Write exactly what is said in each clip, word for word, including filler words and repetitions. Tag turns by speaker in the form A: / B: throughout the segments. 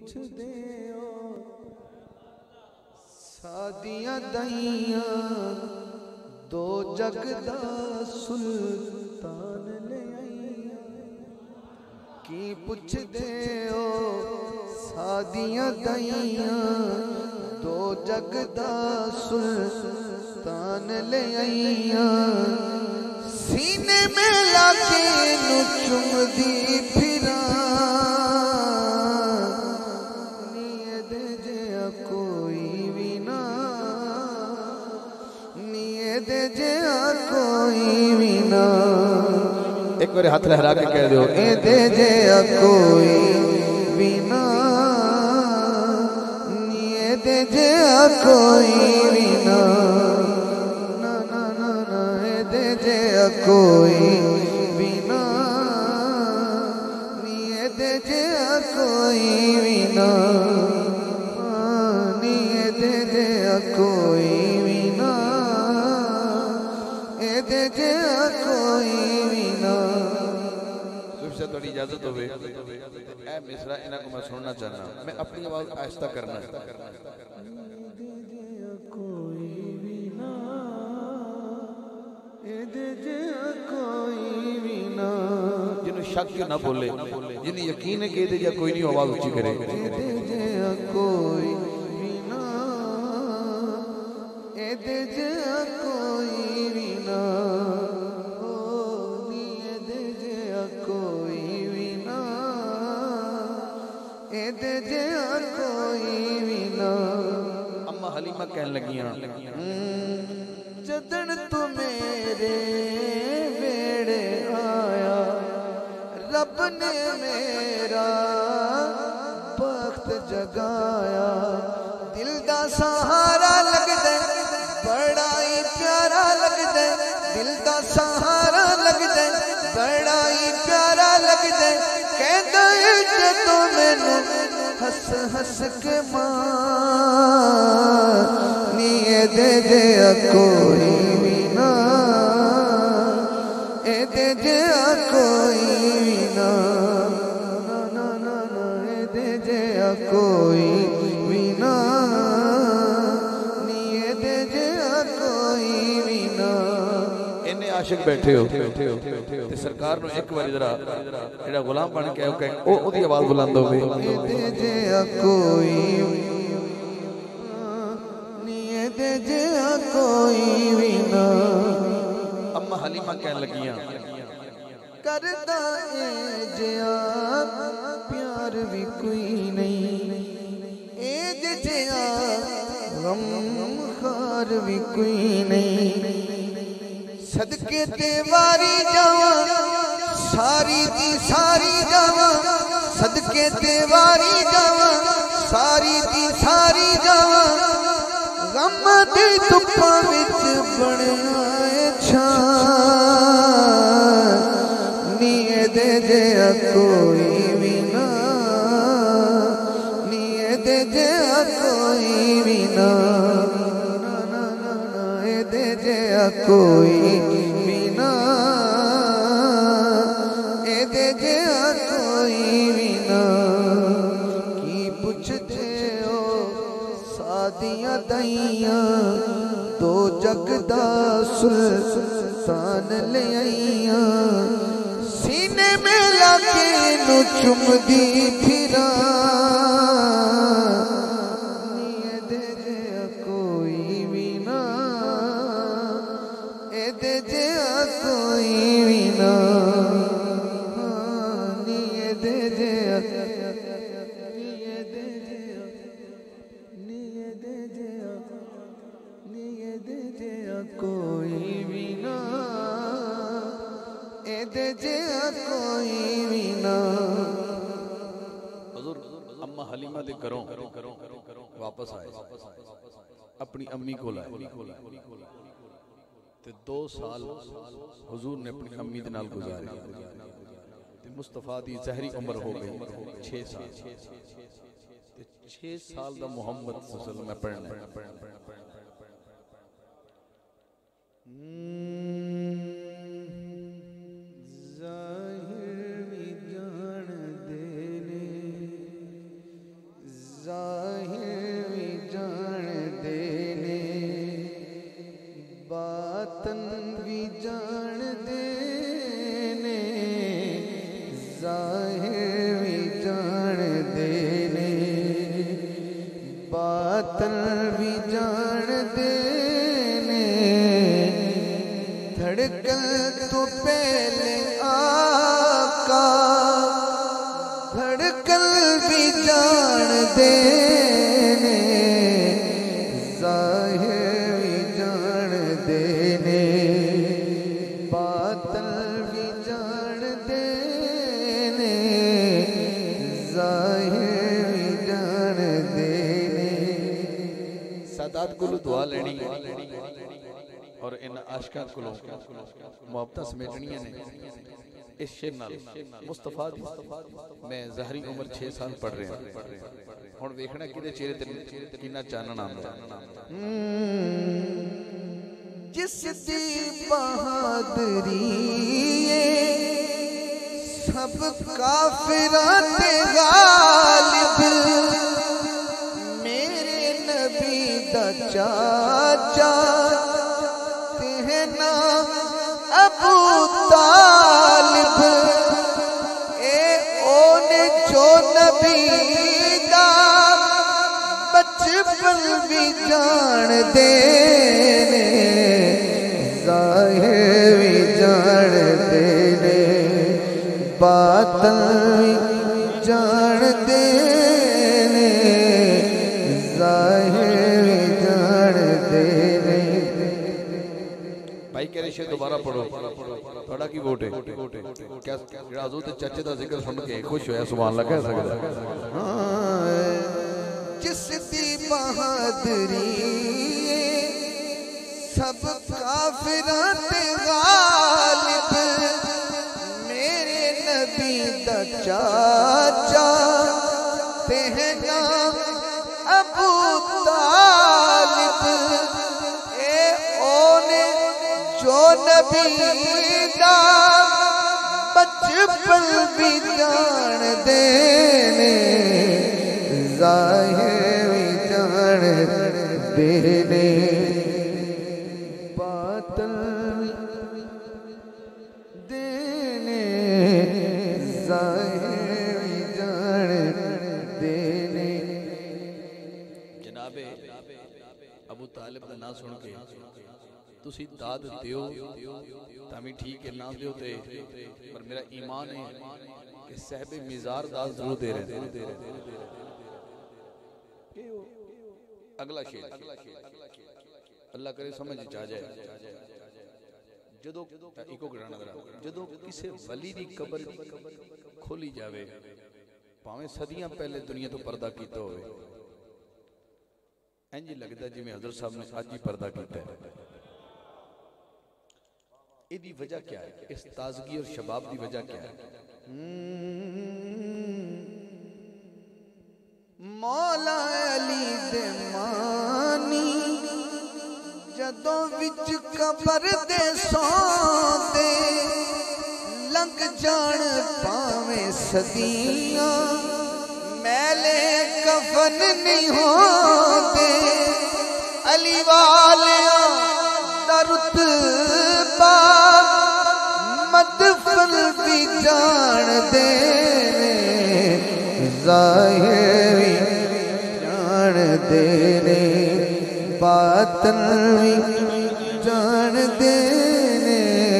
A: पुछदे हो सादियां दइयां दो जग दा सुल्तान ले आईयां की पुछदे हो सादियां दइयां दो जग दा सुल्तान ले आईयां सीने में लाके नु चुमदी फिरा नीयत जिया कोई भी ना नीयत जिया कोई भी ना एक बार हाथ लहरा के कह दो ए दे जिया कोई भी ना नीयत जिया कोई भी ना कोई बिना नियत जिया कोई बिना नियत जिया कोई बिना नियत जिया कोई बिना सुबह थोड़ी इजाजत होवे ए मिसरा इन्हां को मैं सुनना चाहना मैं अपनी आवाज आहिस्ता करना जिन्हों शक ना बोले जिन्हें यकीन है कि कोई नहीं आवाज ऊंची करे कोई बिना एदे जिया कोई बिना ओ एदे जिया कोई बिना एदे जिया कोई बिना अम्मा हलीमा कहन लगियां जदन तू मेरे वेड़े आया रब ने मेरा बख्त जगाया दिल दा सहारा लगदा बड़ा ही प्यारा लगदा दिल दा सहारा लगदा बड़ा ही प्यारा लगदा कहदा जदों मैनू हस हस के मार नियत जिया कोई बिना एदे जिया कोई बिना ना ना ना ना एदे जिया कोई बिना नियत जिया कोई बिना इन्ने आशिक बैठे हो ते सरकार नु एक बार जरा जेड़ा गुलाम बन के ओ ओदी आवाज बुलंद होवे एदे जिया कोई दे जिया कोई भी ना अम्मा हलीमा कहन लगियां करदा ए जिया प्यार भी कोई नहीं ए जिया गम खार भी कोई नहीं सदके ते वारी जावा सारी दी सारी जावा सदके ते वारी जावा सारी दी सारी जावा गम दी धुप्पा विच बणिया छां नियत जिया कोई भी ना नियत जिया कोई भी ना ना ना ना नियत जिया कोई भी ना नियत जिया कोई भी ना की पुछदे हो सादियां दइयां दो जग दा सुल्तान ले आईयां सीने में लाके नु चुमदी फिरा नियत जिया कोई भी ना एदे जिया कोई भी ना नियत जिया कोई भी ना एदे जिया कोई भी ना हुजूर अम्मा हलीमा दे घरों वापस आए अपनी अम्मी को लाए ते दो साल हुजूर ने अपनी अम्मी दे नाल गुजारे ते मुस्तफा दी ज़हरी उम्र हो गई छह साल ते छह साल दा मोहम्मद सल्लल्लाहु अलैहि वसल्लम पढ़ना जाहिर भी जान देने ज़ाहिर भी जान देने बातल भी जान देने धड़कन तो पहले आका धड़कन भी जान देने ज़ाहिर भी जान देने बातल भी जान देने ज़ाहिर भी जान देने। सादात को दुआ लेनी और इन आशिकां को मुहब्बत समेटनियां ने इस शेर नाल मुस्तफा दी मैं ज़हरी उम्र छह साल पढ़ रहा हुण वेखना किदे चेहरे ते कितना चानन आंदा जिस दी बहादुरी सब काफिरां ते गालिब मेरे नबी दा चाचा तेना अबू तालिब ए ओने जो नबी दा बचपन भी जान देने ज़ाहिर भी जान देने बातल भी जान देने ज़ाहिर भी जान देने। भाई कह रहे शेर दोबारा पढ़ो थोड़ा की वोट है क्या हजूर दे चाचे दा जिक्र सुन के खुश होया सुभान अल्लाह कह सकदा जिस दी बहादुरी सब काफिरां ते गालिब मेरे नबी दा चाचा तेना अबू तालिब ए ओने जो नबी दा बचपन भी जान देने ज़ाहिर भी जान देने बातल देने ज़ाहिर भी जान देने। जनाबे अबू तालिब का ना सुन के तुसी दाद दियो तामी ठीक है ना दियो ते पर मेरा ईमान है कि साहबे मिज़ार दाद जरूर दे रहे अगला शेर अल्लाह करे समझ आ जाए जदों इको गड़ाना जदों किसी वली दी कब्र खोली जावे भावें सदियां पहले दुनिया तो पर्दा कीता होवे इंज लगदा जिवें हज़रत साहब ने आज ही पर्दा कीता है। इदी वजह क्या है इस ताजगी और शबाब की वजह क्या है मौला अली दे मानी जदों विच कबर दे सौंदे लंघ जान पावें सदियां मैले कफन नहीं होंदे अली वालियां दा रुतबा मदफन भी जान देने ज़ाहिर भी जान देने बातन भी जान देने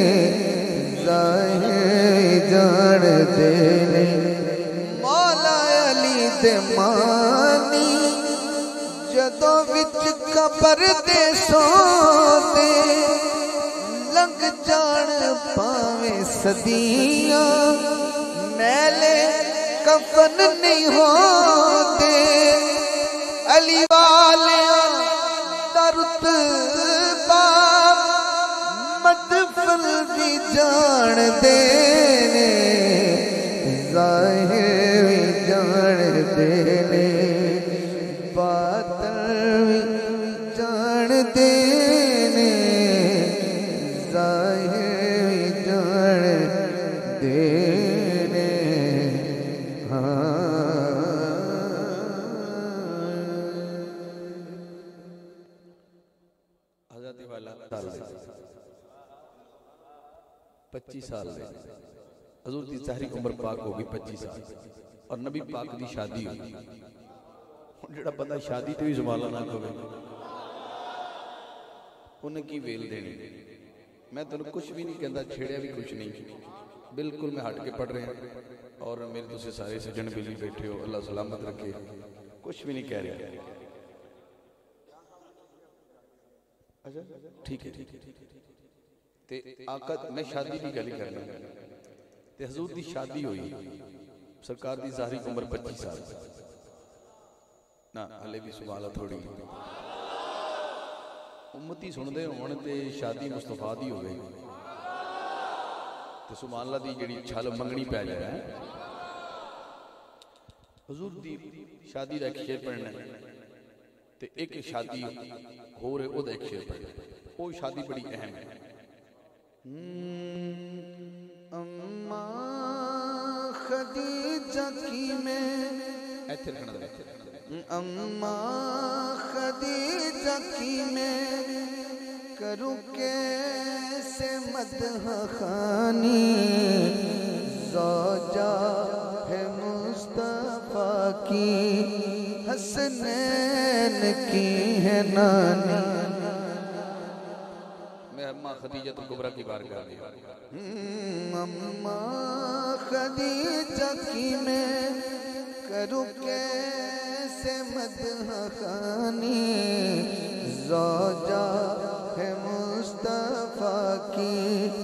A: ज़ाहिर जान देने मौला अली दे मानी जदों विच कबर दे सोंदे लंघ जान पावें सदियां मैले कफन नहीं होते अली वालियां दा रुतबा मदफन भी जान देने ज़ाहिर भी जान देने बातन भी जान देने ज़ाहिर भी जान देने। आजादी वाला पच्चीस साल हजूर की ज़ाहिरी उम्र पाक हो गई पच्चीस साल और नबी पाक की शादी हो गई। हुण जिहड़ा बंदा शादी तो भी संभाला ना होवे उन्हें की वेल देनी। मैं तेन कुछ भी नहीं कहता, छेड़िया भी कुछ नहीं, बिल्कुल मैं हट के पढ़ रहे हैं और मेरे तुम सारे सज्जन बिली बैठे हो, अल्लाह सलामत रखे, कुछ भी नहीं कह रहा। अच्छा ठीक है ठीक है ते आका मैं शादी की गल करना ते हजूर की शादी हुई, सरकार की ज़ाहिरी उम्र पच्चीस साल ना हले भी सुभाला थोड़ी उम्मती सुनते होण ते शादी मुस्तफा दी हो गई ते सुभान अल्लाह दी जिहड़ी छल मंगनी पै जाए। हजूर दी शादी का एक शेर पढ़ना ते एक शादी होर है ओदा एक शेर पढ़ना, वो शादी बड़ी अहम है। अम्मा खदीजा की मैं ऐथे रखना दे, अम्मा खदीजा की मैं करूँ कैसे मदह खानी, ज़ौजा है मुस्तफा की हसनैन की है नानी। मैं अम्मा खदीजा तो कुबरा की बारगाह में, अम्मा खदीजा की मैं करूँ कैसे मदह खानी, ज़ौजा है मुस्तफा की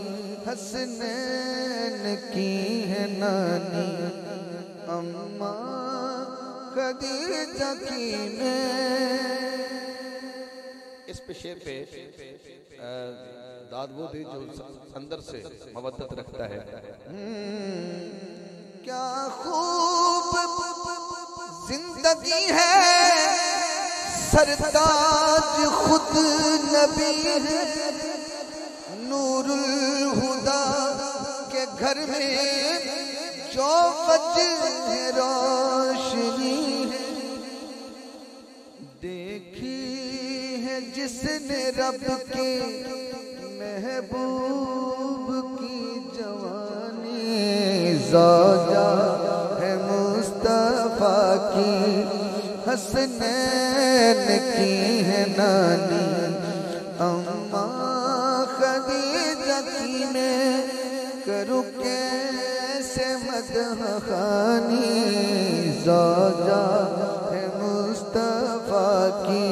A: हसनैन की है नानी। अम्मा खदीजा की मैं इस पे शेर पे दाद वो दे जो अंदर से मवद्दत रखता है। क्या खूब जिंदगी है, सरताज खुद नबी है, नूरुल हुदा के घर में जो वजह है रोशनी है, देखी है जिसने रब के महबूब की जवानी, ज़ौजा है मुस्तफा की हसनैन की है नानी। अम्मा खदीजा की मैं करूँ कैसे मदह खानी, ज़ौजा है मुस्तफा की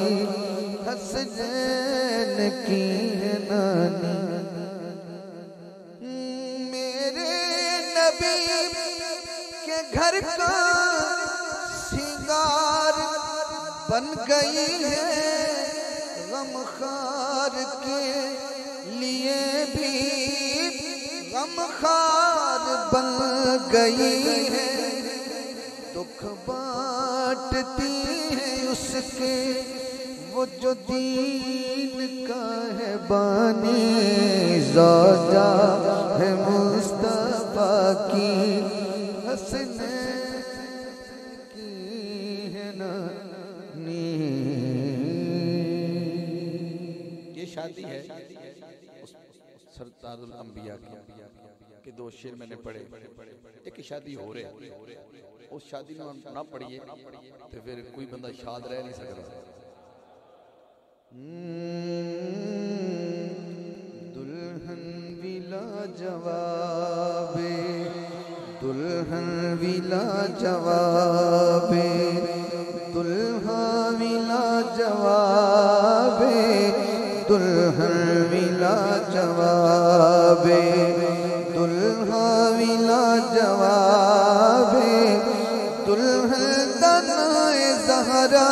A: हसनैन की है नानी। मेरे नबी के घर का सिंगार बन गई है, गमखार के लिए भी गमखार बन गई है, दुख बांटती है उसके वो जो दीन का है बानी, ज़ौजा है मुस्तफा की हसनैन की है नानी। ये शादी है सरताजुल अंबिया की के दो शेर मैंने पढ़े, एक शादी हो रहे उस शादी में ना पढ़िए तो फिर कोई बंदा शाद रह नहीं सकता। दुल्हन विला जवाबे, दुल्हन विला जवाबे, दुल्हा विला जवाबे, दुल्हन विला जवाबे, दुल्हा विला जवाबे, दुल्हन दनाए ज़हरा,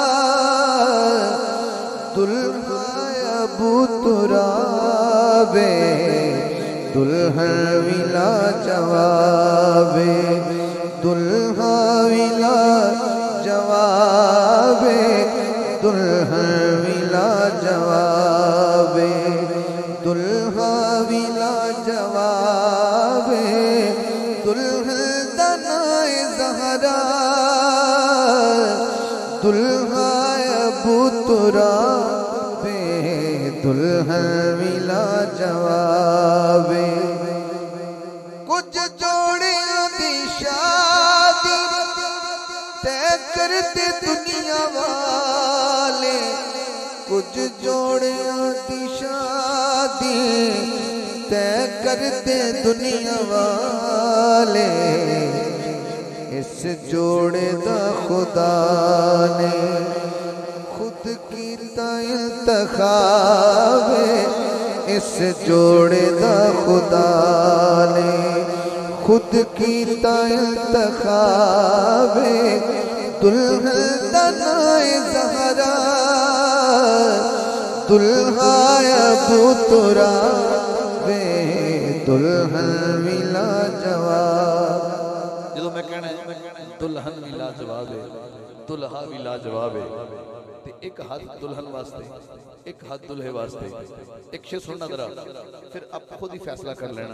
A: दुल्हा अबू तुराबे, दुल्हन विला जवाबे, दुल्हा विला जवाबे, दुल्हन विला जवाबे, दुल्हा विला जवाबे, दुल्हन दनाए ज़हरा, दुल्हा अबू तुराबे, दुल्हन विला जवाबे। कुछ जो
B: जोड़ियों दी शादी तय करते दुनिया वाले, कुछ जोड़ियों दी शादी तय करते दुनिया वाले। इस जोड़े दा खुदा ने खुद कीता इंतखाबे, इस जोड़े दा खुदा ने खुद कीता इंतखाबे। दुल्हन दा नाए ज़हरा, दुल्हा अबू तुराबे, दुल्हन मिला जवाब।
A: जो मैं कहना दुल्हन भी लाजवाब है, दुल्हा भी लाजवाब है। ते एक हाथ दुल्हन वास्ते, एक हाथ दुल्हे वास्ते। एक शेर सुनना जरा, फिर आप खुद ही फैसला कर लेना।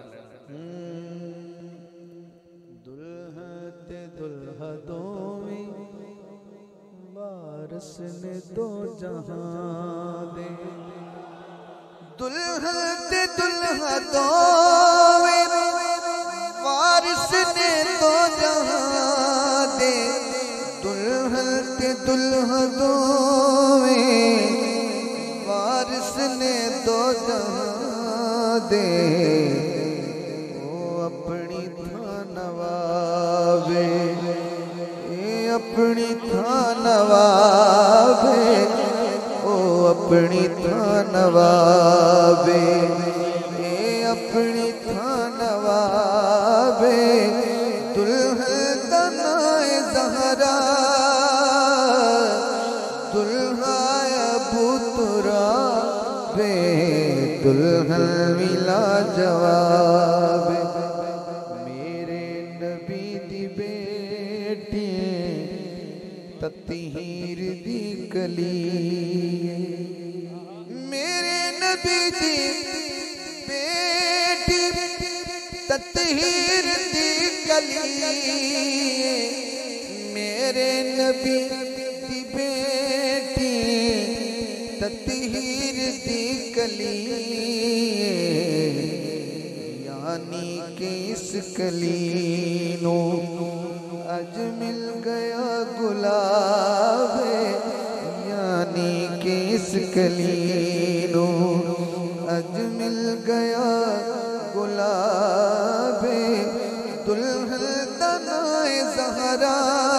B: दुल्हा ते दुल्हा दोवें वारस ने दो जहां दे, दुल्हा ते दुल्हा दोवें वारिस ने दो जहां दे। दुल्हन ते दुल्हा दोवें वारिस ने दो जहां दे। ओ अपनी थां नवाबे, ए अपनी थां नवाबे, ओ अपनी थां नवाबे, ए अपनी थां नवाबे। दुल्हन दा नाए ज़हरा, दुल्हा अबू तुराबे, दुल्हन मिला जवाब। मेरे नबी दी बेटी ततीहीर दी कली, मेरे नबी दी बेटी ततीहीर दी कली, मेरे नबी दी बेटी ततीहीर दी कली। यानी कि इस कली नो अज मिल गया गुलाब, यानी कि इस कली नो अज मिल गया गुलाब। दुल्हन दा नाए ज़हरा,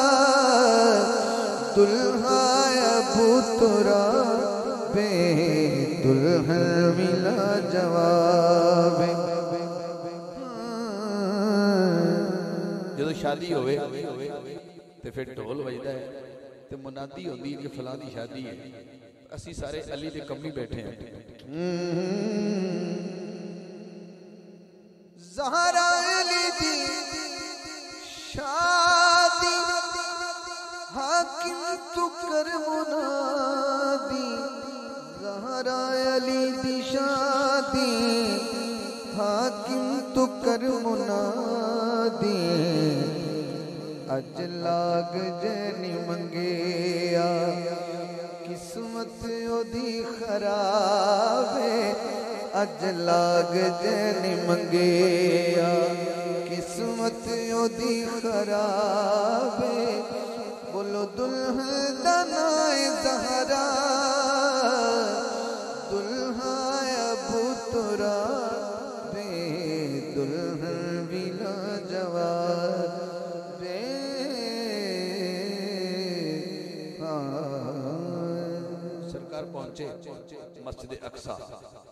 B: दुल्हा अबू तुराबे, दुल्हन मिला जवाब।
A: जो शादी होवे ते फिर ढोल बजदा है ते मुनादी होंदी कि फलां दी शादी है। असी सारे अली दे कम्मी बैठे हैं।
B: ज़हरा अली दी शादी हाकिम तू कर मुनादी, ज़हरा अली दी शादी हाकिम तू कर मुनादी। अज लाग जैनी मंगेया किस्मत ओदी खराब है, अज लाग जैनी मंगेया किस्मत ओदी खराब है। बोलो दुल्हन दा नाए ज़हरा, दुल्हा अबू तुराबे, दुल्हन बिला जवाब।
A: सरकार पहुंचे मस्जिद अक्सा,